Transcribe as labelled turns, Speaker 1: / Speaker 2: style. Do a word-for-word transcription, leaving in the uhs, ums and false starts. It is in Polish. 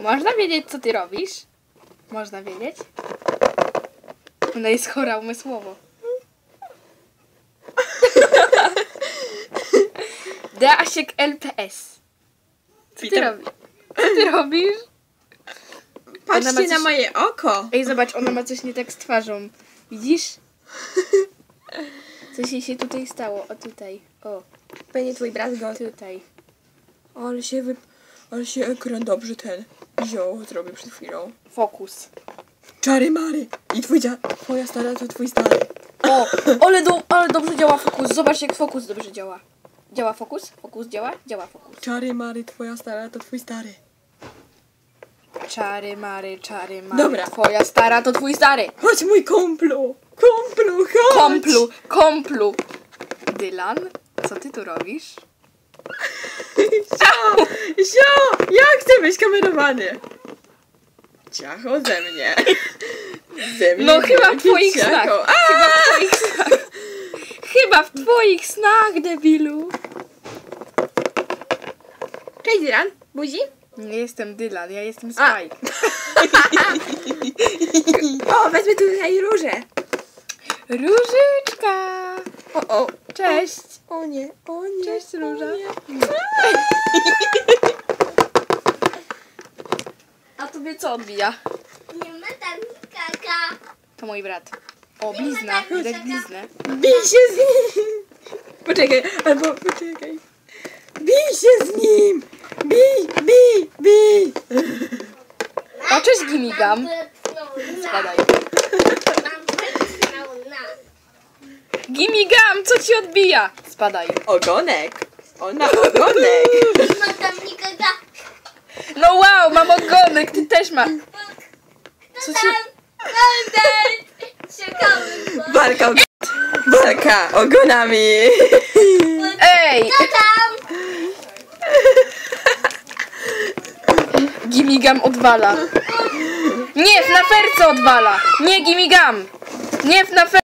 Speaker 1: Można wiedzieć, co ty robisz? Można wiedzieć? Ona jest chora umysłowo. Dasiek L P S. Co ty robisz? Co ty robisz?
Speaker 2: Patrzcie
Speaker 1: coś...
Speaker 2: na moje oko.
Speaker 1: Ej, zobacz, ona ma coś nie tak z twarzą. Widzisz? Coś jej się tutaj stało. O, tutaj. O.
Speaker 2: Będzie twój brat go.
Speaker 1: Tutaj.
Speaker 2: Ale się wy... Ale się ekran dobrze ten wziął, zrobił przed chwilą.
Speaker 1: Fokus.
Speaker 2: Czary mary. I twój dzia... Twoja stara to twój stary.
Speaker 1: O, ale, do, ale dobrze działa fokus. Zobacz, jak fokus dobrze działa. Działa fokus? Fokus działa? Działa fokus.
Speaker 2: Czary mary, twoja stara to twój stary.
Speaker 1: Czary mary, czary mary.
Speaker 2: Dobra.
Speaker 1: Twoja stara to twój stary.
Speaker 2: Chodź mój kumplu. Kumplu, chodź.
Speaker 1: Komplu, komplu. Dylan, co ty tu robisz?
Speaker 2: Sio, sio, ja chcę być kamerowany. Ciacho ze mnie. Ze mnie
Speaker 1: No chyba w
Speaker 2: wielkie
Speaker 1: twoich
Speaker 2: ciacho.
Speaker 1: snach.
Speaker 2: A!
Speaker 1: Chyba w twoich snach. Chyba w twoich snach, debilu.
Speaker 2: Cześć Dylan, buzi?
Speaker 1: Nie jestem Dylan, ja jestem Spike.
Speaker 2: O, wezmę tutaj różę.
Speaker 1: Różyczka.
Speaker 2: O, o,
Speaker 1: Cześć.
Speaker 2: o nie, o nie.
Speaker 1: Cześć, Róża. A tobie co odbija?
Speaker 3: Nie ma tam kaka.
Speaker 1: To mój brat. O, blizna. Widać bliznę.
Speaker 2: Bij się z nim. Poczekaj, albo poczekaj. Bij się z nim. Bij, bij, bij.
Speaker 1: O, cześć, Gimigam. Spadaj. Gimigam, co ci odbija? Spadaj.
Speaker 2: Ogonek. Ona ogonek.
Speaker 3: Nie ma tam nikogo.
Speaker 1: No wow, mam ogonek, ty też ma. Co ci...
Speaker 3: Czekamy.
Speaker 2: Walka, walka ogonami.
Speaker 1: Ej!
Speaker 3: Co tam?
Speaker 1: Gimigam odwala. Nie, w naferce odwala. Nie, Gimigam. Nie, w naferce.